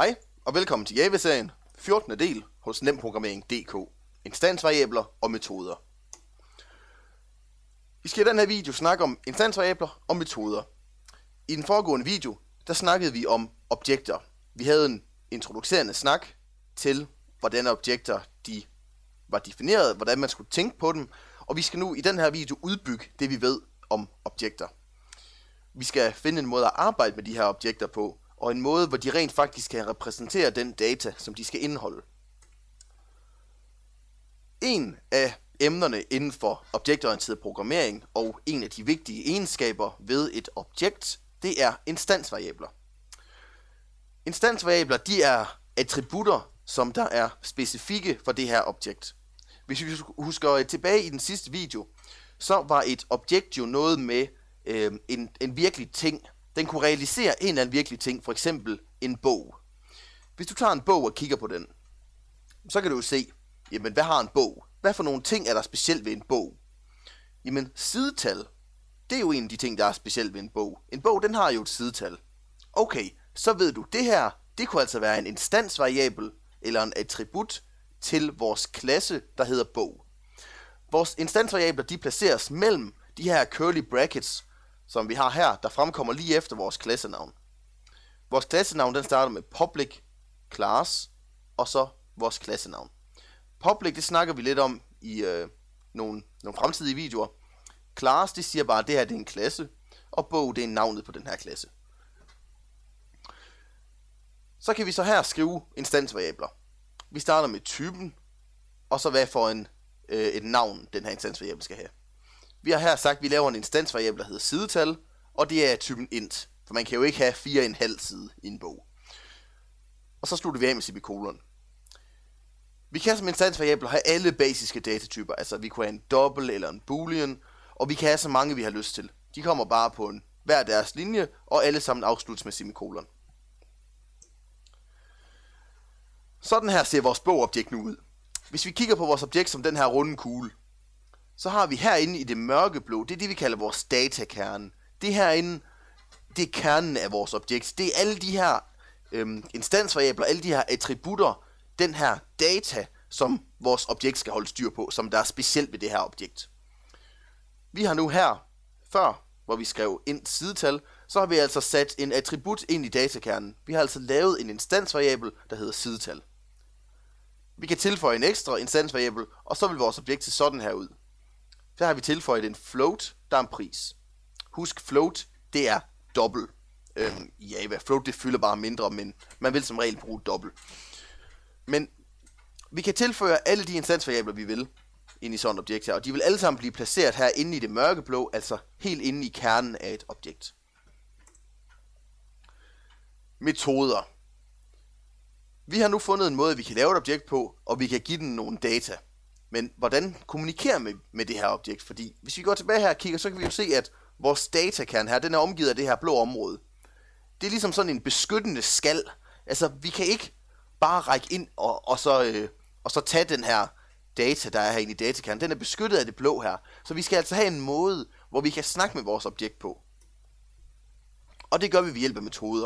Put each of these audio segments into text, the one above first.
Hej og velkommen til Java-serien, 14. del hos nemprogrammering.dk, instansvariabler og metoder. Vi skal i den her video snakke om instansvariabler og metoder. I den foregående video, der snakkede vi om objekter. Vi havde en introducerende snak til, hvordan objekter de var defineret, hvordan man skulle tænke på dem, og vi skal nu i den her video udbygge det, vi ved om objekter. Vi skal finde en måde at arbejde med de her objekter på, og en måde, hvor de rent faktisk kan repræsentere den data, som de skal indeholde. En af emnerne inden for objektorienteret programmering, og en af de vigtige egenskaber ved et objekt, det er instansvariabler. Instansvariabler, de er attributter, som der er specifikke for det her objekt. Hvis vi husker tilbage i den sidste video, så var et objekt jo noget med en virkelig ting. Den kunne realisere en eller anden virkelig ting, for eksempel en bog. Hvis du tager en bog og kigger på den, så kan du jo se, jamen hvad har en bog? Hvad for nogle ting er der specielt ved en bog? Jamen sidetal, det er jo en af de ting, der er specielt ved en bog. En bog, den har jo et sidetal. Okay, så ved du, det her, det kunne altså være en instansvariabel, eller en attribut til vores klasse, der hedder bog. Vores instansvariabler, de placeres mellem de her curly brackets, som vi har her, der fremkommer lige efter vores klassenavn. Vores klassenavn, den starter med public, class, og så vores klassenavn. Public, det snakker vi lidt om i nogle fremtidige videoer. Class, det siger bare, at det her det er en klasse, og bog, det er navnet på den her klasse. Så kan vi så her skrive instansvariabler. Vi starter med typen, og så hvad for et navn den her instansvariabel skal have. Vi har her sagt, at vi laver en instansvariabel, der hedder sidetal, og det er typen int. For man kan jo ikke have 4,5 side i en bog. Og så slutter vi af med semikolon. Vi kan som instansvariabler have alle basiske datatyper. Altså vi kunne have en double eller en boolean, og vi kan have så mange vi har lyst til. De kommer bare på hver deres linje, og alle sammen afsluttes med semikolon. Sådan her ser vores bogobjekt nu ud. Hvis vi kigger på vores objekt som den her runde kugle, så har vi herinde i det mørkeblå, det er det vi kalder vores datakerne. Det herinde, det er kernen af vores objekt. Det er alle de her instansvariabler, alle de her attributter, den her data, som vores objekt skal holde styr på, som der er specielt ved det her objekt. Vi har nu her, før, hvor vi skrev int sidetal, så har vi altså sat en attribut ind i datakernen. Vi har altså lavet en instansvariabel, der hedder sidetal. Vi kan tilføje en ekstra instansvariabel, og så vil vores objekt se sådan her ud. Så har vi tilføjet en float, der er en pris. Husk, float, det er dobbelt. I Java, float det fylder bare mindre, men man vil som regel bruge dobbelt. Men vi kan tilføje alle de instansvariabler, vi vil, ind i sådan et objekt her, og de vil alle sammen blive placeret her inde i det mørkeblå, altså helt inde i kernen af et objekt. Metoder. Vi har nu fundet en måde, vi kan lave et objekt på, og vi kan give den nogle data. Men hvordan kommunikerer vi med det her objekt? Fordi hvis vi går tilbage her og kigger, så kan vi jo se, at vores datakerne her, den er omgivet af det her blå område. Det er ligesom sådan en beskyttende skal. Altså, vi kan ikke bare række ind og så tage den her data, der er herinde i datakernen. Den er beskyttet af det blå her. Så vi skal altså have en måde, hvor vi kan snakke med vores objekt på. Og det gør vi ved hjælp af metoder.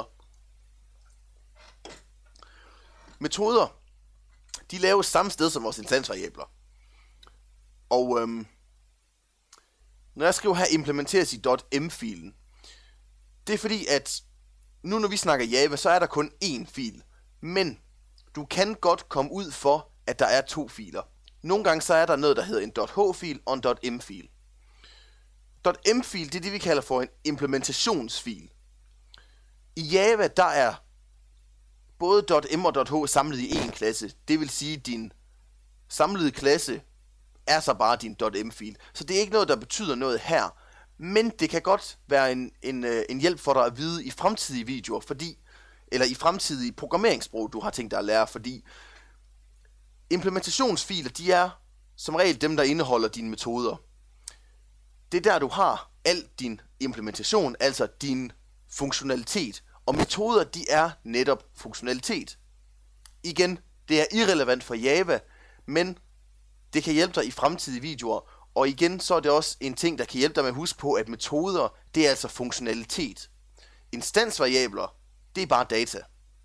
Metoder, de laves samme sted som vores instansvariabler. Og når jeg skriver her implementeres i .m-filen, det er fordi, at nu når vi snakker Java, så er der kun én fil. Men du kan godt komme ud for, at der er to filer. Nogle gange så er der noget, der hedder en .h-fil og en .m-fil. .m-fil, det er det, vi kalder for en implementationsfil. I Java, der er både .m og .h samlet i én klasse. Det vil sige, at din samlede klasse er så bare din .m-fil. Så det er ikke noget, der betyder noget her. Men det kan godt være en hjælp for dig at vide i fremtidige videoer, eller i fremtidige programmeringssprog, du har tænkt dig at lære, fordi implementationsfiler, de er som regel dem, der indeholder dine metoder. Det er der, du har al din implementation, altså din funktionalitet. Og metoder, de er netop funktionalitet. Igen, det er irrelevant for Java, men det kan hjælpe dig i fremtidige videoer. Og igen, så er det også en ting, der kan hjælpe dig med at huske på, at metoder, det er altså funktionalitet. Instansvariabler, det er bare data.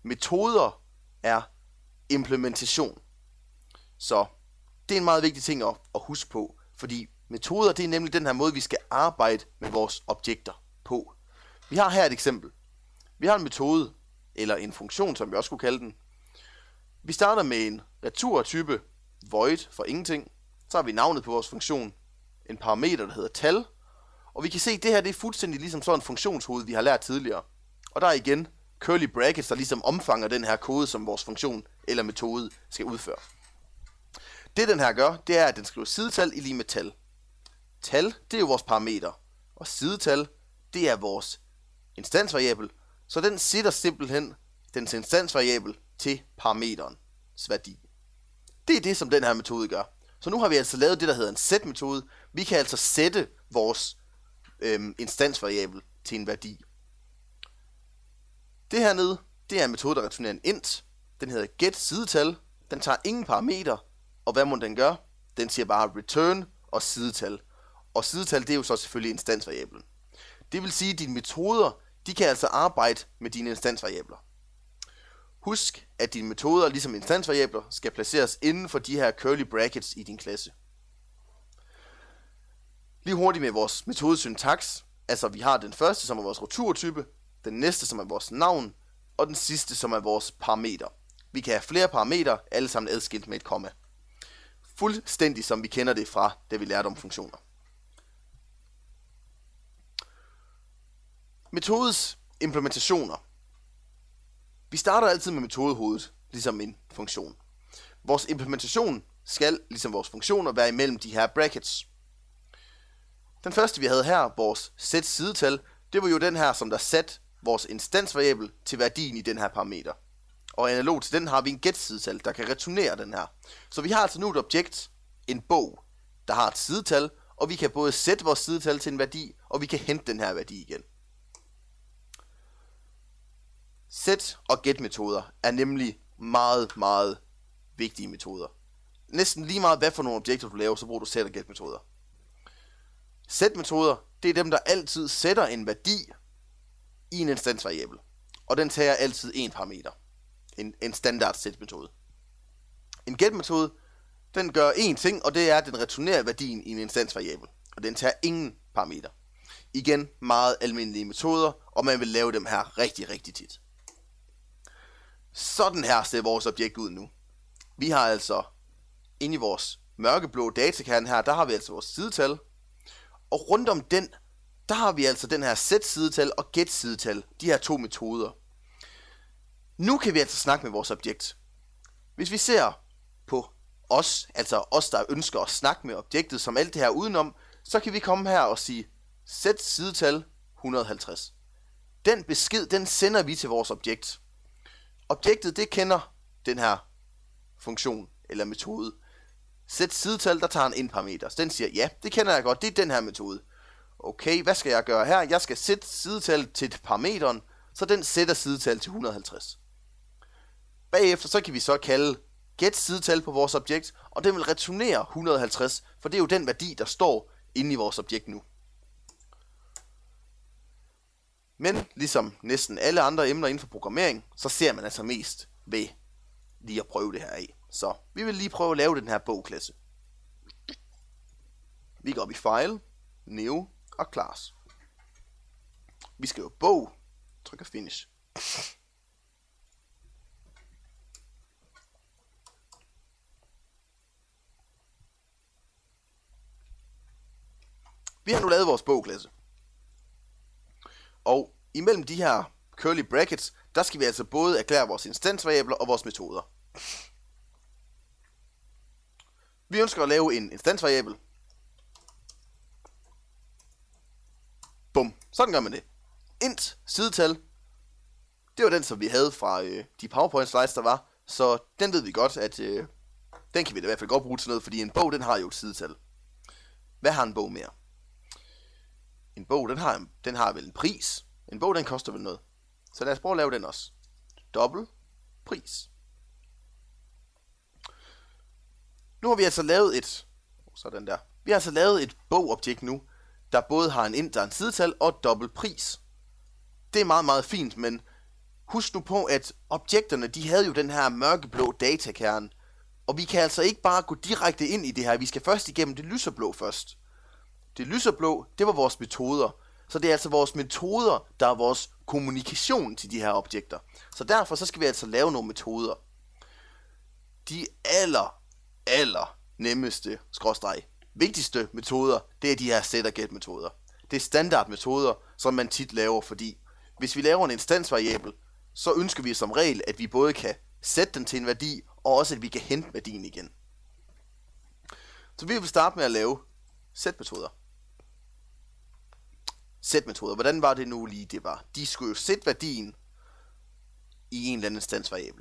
metoder er implementation. Så det er en meget vigtig ting at huske på, fordi metoder, det er nemlig den her måde, vi skal arbejde med vores objekter på. Vi har her et eksempel. Vi har en metode, eller en funktion, som vi også kunne kalde den. Vi starter med en returtype void for ingenting. Så har vi navnet på vores funktion, en parameter, der hedder tal. Og vi kan se, at det her det er fuldstændig ligesom sådan en funktionshoved, vi har lært tidligere. Og der er igen curly brackets, der ligesom omfanger den her kode, som vores funktion eller metode skal udføre. Det den her gør, det er, at den skriver sidetal i lige med tal. Tal, det er jo vores parameter. Og sidetal, det er vores instansvariabel. Så den sætter simpelthen dens instansvariabel til parameterens værdi. Det er det, som den her metode gør. Så nu har vi altså lavet det, der hedder en set-metode. Vi kan altså sætte vores instansvariabel til en værdi. Det hernede, det er en metode, der returnerer en int. Den hedder getSidetal. Den tager ingen parameter. Og hvad må den gør? Den siger bare return og sidetal. Og sidetal, det er jo så selvfølgelig instansvariablen. Det vil sige, at dine metoder, de kan altså arbejde med dine instansvariabler. Husk, at dine metoder, ligesom instansvariabler, skal placeres inden for de her curly brackets i din klasse. Lige hurtigt med vores metodesyntaks. Altså, vi har den første, som er vores returtype, den næste, som er vores navn, og den sidste, som er vores parameter. Vi kan have flere parametre, alle sammen adskilt med et komma. Fuldstændig som vi kender det fra, da vi lærte om funktioner. Metodes implementationer. Vi starter altid med metodehovedet, ligesom en funktion. Vores implementation skal, ligesom vores funktioner, være imellem de her brackets. Den første, vi havde her, vores set-sidetal, det var jo den her, som der satte vores instansvariabel til værdien i den her parameter. Og analog til den har vi en get-sidetal, der kan returnere den her. Så vi har altså nu et objekt, en bog, der har et sidetal, og vi kan både sætte vores sidetal til en værdi, og vi kan hente den her værdi igen. Set- og get-metoder er nemlig meget, meget vigtige metoder. Næsten lige meget hvad for nogle objekter du laver, så bruger du set- og get-metoder. Set-metoder, det er dem, der altid sætter en værdi i en instansvariabel. Og den tager altid en parameter. En standard set-metode. En get-metode, den gør én ting, og det er, at den returnerer værdien i en instansvariabel. Og den tager ingen parameter. Igen, meget almindelige metoder, og man vil lave dem her rigtig, rigtig tit. Sådan her ser vores objekt ud nu. Vi har altså, inde i vores mørkeblå datakerne her, der har vi altså vores sidetal. Og rundt om den, der har vi altså den her set-sidetal og get-sidetal, de her to metoder. Nu kan vi altså snakke med vores objekt. Hvis vi ser på os, altså os, der ønsker at snakke med objektet som alt det her udenom, så kan vi komme her og sige set-sidetal 150. Den besked, den sender vi til vores objekt. Objektet, det kender den her funktion eller metode. Set-sidetal, der tager en ind-parameter. Den siger, ja, det kender jeg godt, det er den her metode. Okay, hvad skal jeg gøre her? Jeg skal sætte sidetal til parameteren, så den sætter sidetal til 150. Bagefter så kan vi så kalde get-sidetal på vores objekt, og den vil returnere 150, for det er jo den værdi, der står inde i vores objekt nu. Men ligesom næsten alle andre emner inden for programmering, så ser man altså mest ved lige at prøve det her af. Så vi vil lige prøve at lave den her bogklasse. Vi går op i File, New og Class. Vi skriver bog, trykker Finish. Vi har nu lavet vores bogklasse. Og imellem de her curly brackets, der skal vi altså både erklære vores instansvariabler og vores metoder. Vi ønsker at lave en instansvariabel. Bum. Sådan gør man det. Int sidetal. Det var den, som vi havde fra de PowerPoint slides, der var. Så den ved vi godt, at den kan vi da i hvert fald godt bruge til noget, fordi en bog, den har jo et sidetal. Hvad har en bog mere? En bog, den har vel en pris. En bog, den koster vel noget. Så lad os prøve at lave den også. Dobbelt pris. Nu har vi altså lavet Vi har altså lavet et bogobjekt nu, der både har en int og en sidetal og et dobbelt pris. Det er meget, meget fint, men husk nu på, at objekterne, de havde jo den her mørkeblå datakerne, og vi kan altså ikke bare gå direkte ind i det her. Vi skal først igennem det lyserblå først. Det lyserblå, det var vores metoder. Så det er altså vores metoder, der er vores kommunikation til de her objekter. Så derfor så skal vi altså lave nogle metoder. De aller nemmeste, vigtigste metoder, det er de her set og get metoder. Det er standardmetoder, som man tit laver, fordi hvis vi laver en instansvariabel, så ønsker vi som regel, at vi både kan sætte den til en værdi, og også at vi kan hente værdien igen. Så vi vil starte med at lave set-metoder. Set-metoder, hvordan var det nu lige det var? De skulle jo sætte værdien i en eller anden instansvariabel.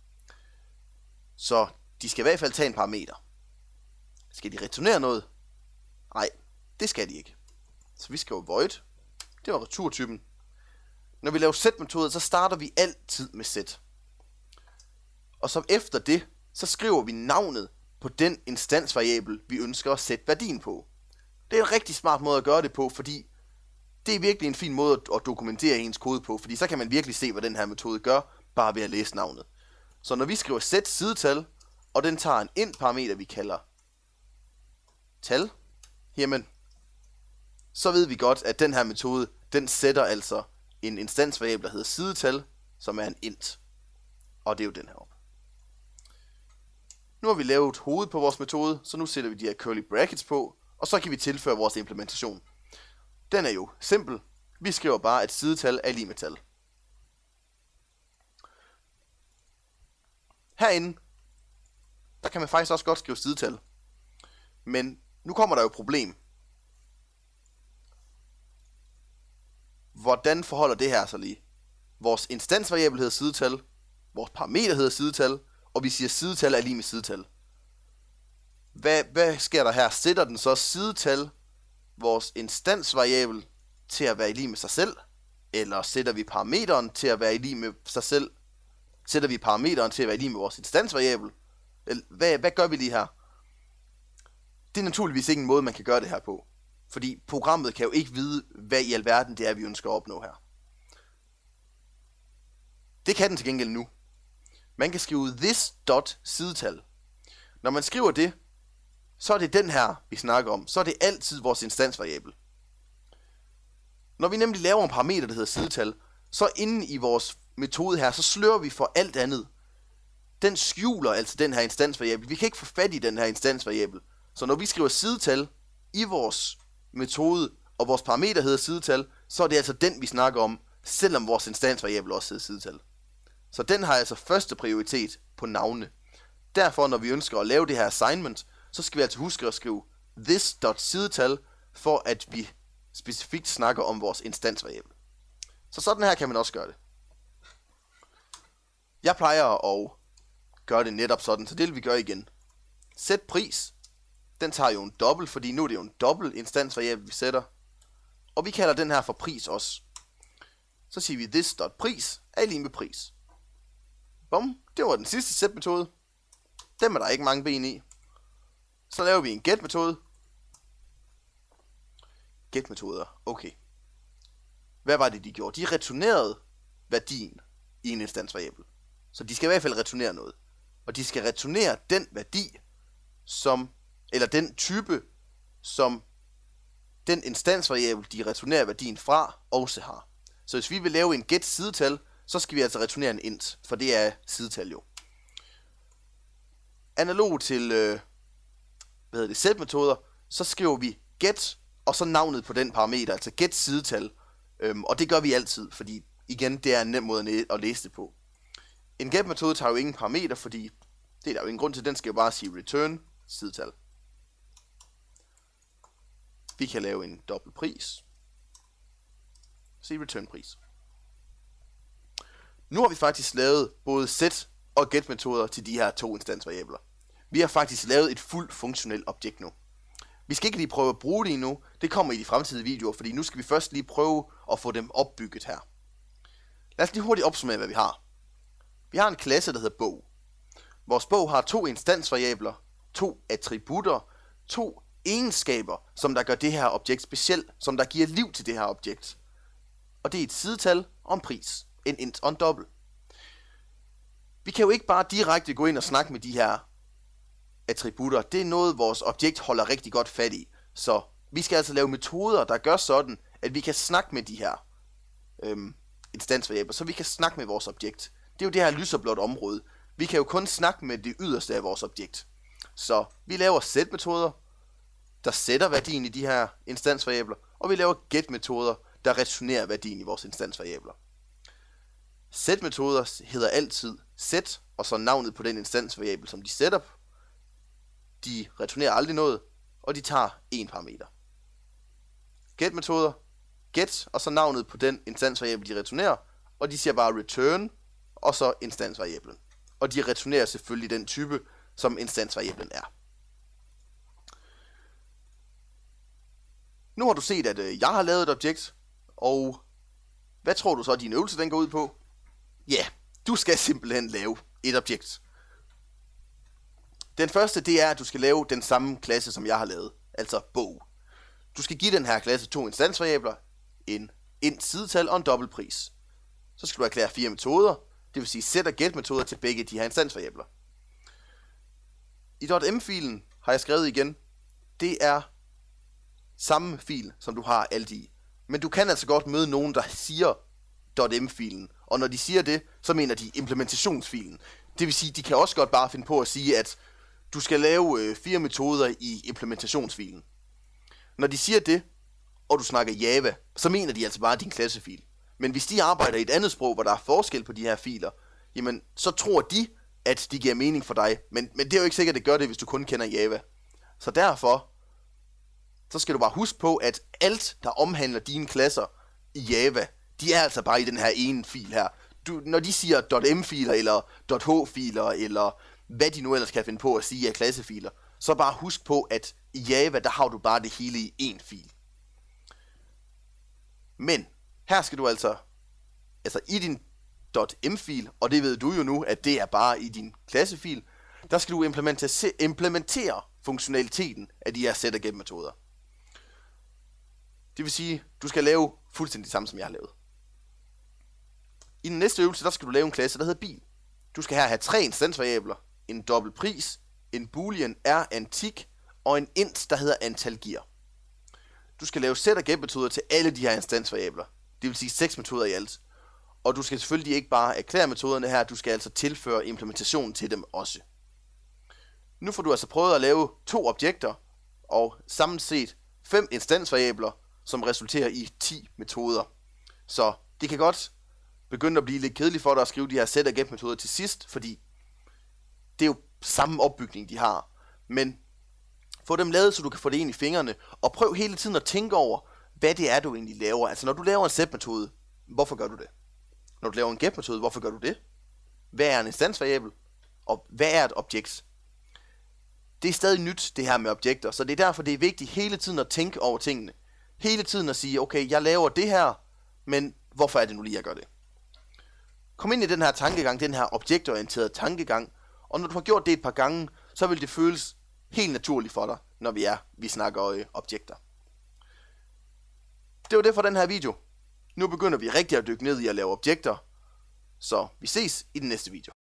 Så de skal i hvert fald tage en parameter. Skal de returnere noget? Nej, det skal de ikke. Så vi skriver void. Det var returtypen. Når vi laver set-metoder, så starter vi altid med set. Og så efter det, så skriver vi navnet på den instansvariabel, vi ønsker at sætte værdien på. Det er en rigtig smart måde at gøre det på, fordi det er virkelig en fin måde at dokumentere ens kode på, fordi så kan man virkelig se, hvad den her metode gør, bare ved at læse navnet. Så når vi skriver set sidetal, og den tager en int parameter, vi kalder tal, jamen, så ved vi godt, at den her metode, den sætter altså en instansvariabel, der hedder sidetal, som er en int. Og det er jo den her op. Nu har vi lavet hoved på vores metode, så nu sætter vi de her curly brackets på, og så kan vi tilføre vores implementation. Den er jo simpel. Vi skriver bare, at sidetal er lig med tal. Herinde, der kan man faktisk også godt skrive sidetal. Men nu kommer der jo et problem. Hvordan forholder det her så lige? Vores instansvariabel hedder sidetal, vores parameter hedder sidetal, og vi siger sidetal er lige med sidetal. Hvad sker der her? Sætter den så sidetal, vores instansvariabel, til at være lige med sig selv? Eller sætter vi parameteren til at være lige med sig selv? Sætter vi parameteren til at være lige med vores instansvariabel? Hvad gør vi lige her? Det er naturligvis ikke en måde, man kan gøre det her på. Fordi programmet kan jo ikke vide, hvad i alverden det er, vi ønsker at opnå her. Det kan den til gengæld nu. Man kan skrive this.sidetal. Når man skriver det, så er det den her, vi snakker om. Så er det altid vores instansvariabel. Når vi nemlig laver en parameter, der hedder sidetal, så inde i vores metode her, så slører vi for alt andet. Den skjuler altså den her instansvariabel. Vi kan ikke få fat i den her instansvariabel. Så når vi skriver sidetal i vores metode, og vores parameter hedder sidetal, så er det altså den, vi snakker om, selvom vores instansvariabel også hedder sidetal. Så den har altså første prioritet på navne. Derfor, når vi ønsker at lave det her assignment, så skal vi altså huske at skrive this.sidetal, for at vi specifikt snakker om vores instansvariabel. Så sådan her kan man også gøre det. Jeg plejer at gøre det netop sådan, så det vil vi gøre igen. Sæt pris. Den tager jo en dobbelt, fordi nu er det jo en dobbelt instansvariabel, vi sætter. Og vi kalder den her for pris også. Så siger vi this.pris er lige med pris. Bum, det var den sidste set-metode. Dem er der ikke mange ben i. Så laver vi en get-metode. Get-metoder, okay. Hvad var det, de gjorde? De returnerede værdien i en instansvariabel. Så de skal i hvert fald returnere noget. Og de skal returnere den værdi, eller den type, som den instansvariabel, de returnerer værdien fra, også har. Så hvis vi vil lave en get sidetal, så skal vi altså returnere en int, for det er sidetal jo. Analog til set-metoder, så skriver vi get, og så navnet på den parameter, altså get sidetal. Og det gør vi altid, fordi igen, det er en nem måde at læse det på. En get-metode tager jo ingen parameter, fordi det er der jo ingen grund til, den skal jo bare sige return sidetal. Vi kan lave en dobbelt pris. Sige return pris. Nu har vi faktisk lavet både set og get metoder til de her to instansvariabler. Vi har faktisk lavet et fuldt funktionelt objekt nu. Vi skal ikke lige prøve at bruge det endnu. Det kommer i de fremtidige videoer, fordi nu skal vi først lige prøve at få dem opbygget her. Lad os lige hurtigt opsummere, hvad vi har. Vi har en klasse, der hedder bog. Vores bog har to instansvariabler, to attributter, to egenskaber, som der gør det her objekt specielt, som der giver liv til det her objekt. Og det er et sidetal og en pris, en int og en dobbelt. Vi kan jo ikke bare direkte gå ind og snakke med de her attributter. Det er noget, vores objekt holder rigtig godt fat i. Så vi skal altså lave metoder, der gør sådan, at vi kan snakke med de her instansvariabler, så vi kan snakke med vores objekt. Det er jo det her lyserblåt område. Vi kan jo kun snakke med det yderste af vores objekt. Så vi laver set-metoder, der sætter værdien i de her instansvariabler, og vi laver get-metoder, der returnerer værdien i vores instansvariabler. Set-metoder hedder altid set, og så navnet på den instansvariabel, som de sætter. De returnerer aldrig noget, og de tager en parameter. Get-metoder, get, og så navnet på den instansvariabel, de returnerer, og de siger bare return, og så instansvariablen. Og de returnerer selvfølgelig den type, som instansvariablen er. Nu har du set, at jeg har lavet et objekt, og hvad tror du så, at din øvelse den går ud på? Ja, du skal simpelthen lave et objekt. Den første, det er, at du skal lave den samme klasse, som jeg har lavet, altså bog. Du skal give den her klasse 2 instansvariabler, en int sidetal og en dobbeltpris. Så skal du erklære 4 metoder, det vil sige set og get metoder til begge de her instansvariabler. I .m-filen har jeg skrevet igen, det er samme fil, som du har alt i. Men du kan altså godt møde nogen, der siger .m-filen, og når de siger det, så mener de implementationsfilen. Det vil sige, de kan også godt bare finde på at sige, at du skal lave 4 metoder i implementationsfilen. Når de siger det, og du snakker Java, så mener de altså bare din klassefil. Men hvis de arbejder i et andet sprog, hvor der er forskel på de her filer, jamen så tror de, at de giver mening for dig. Men det er jo ikke sikkert, at det gør det, hvis du kun kender Java. Så derfor, så skal du bare huske på, at alt, der omhandler dine klasser i Java, de er altså bare i den her ene fil her. Når de siger .m-filer, eller .h-filer, eller hvad de nu ellers kan finde på at sige af klassefiler, så bare husk på, at i Java, der har du bare det hele i én fil. Men her skal du altså i din .m-fil, og det ved du jo nu, at det er bare i din klassefil, der skal du implementere funktionaliteten af de her set og get metoder. Det vil sige, du skal lave fuldstændig det samme, som jeg har lavet. I den næste øvelse, der skal du lave en klasse, der hedder bil. Du skal her have 3 instansvariabler, en dobbeltpris, en boolean er antik, og en int, der hedder antal gear. Du skal lave set og get metoder til alle de her instansvariabler. Det vil sige 6 metoder i alt. Og du skal selvfølgelig ikke bare erklære metoderne her, du skal altså tilføre implementationen til dem også. Nu får du altså prøvet at lave 2 objekter, og samlet set 5 instansvariabler, som resulterer i 10 metoder. Så det kan godt begynde at blive lidt kedeligt for dig at skrive de her set og get metoder til sidst, fordi det er jo samme opbygning, de har. Men få dem lavet, så du kan få det ind i fingrene, og prøv hele tiden at tænke over, hvad det er, du egentlig laver. Altså når du laver en set-metode, hvorfor gør du det? Når du laver en get-metode, hvorfor gør du det? Hvad er en instansvariabel? Og hvad er et objekt? Det er stadig nyt, det her med objekter, så det er derfor, det er vigtigt hele tiden at tænke over tingene. Hele tiden at sige, okay, jeg laver det her, men hvorfor er det nu lige, jeg gør det? Kom ind i den her tankegang, den her objektorienterede tankegang, og når du har gjort det et par gange, så vil det føles helt naturligt for dig, når vi snakker objekter. Det var det for den her video. Nu begynder vi rigtig at dykke ned i at lave objekter, så vi ses i den næste video.